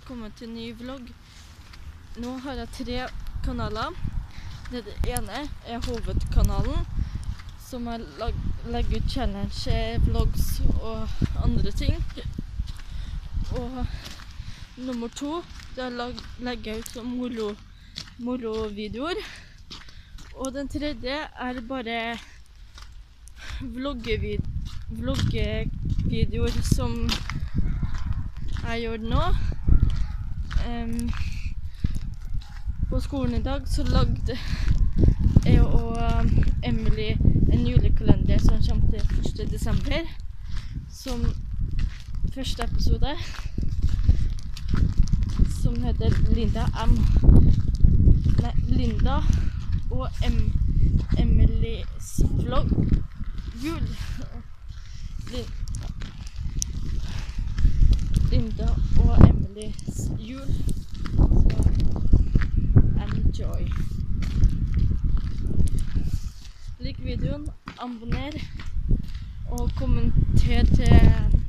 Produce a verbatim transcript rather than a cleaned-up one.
velkommen til en ny vlogg. Nå har jeg tre kanaler. Det ene er hovedkanalen, som jeg lag, legger ut challenge, vlogs og andre ting. Og nummer to, det lag, legger jeg ut som moro, moro-videoer. Og den tredje er bare vloggevid, vloggevideoer som jeg gjør nå. Um, på skolen i dag så lagde jeg og um, Emily en julekalender som kommer til første desember, som første episode, som heter Linda M. Nei, Linda og em Emilys vlogg. Jul. Linda. Linda og Emilys jul. Så enjoy. Lik videoen, abonner og kommenter til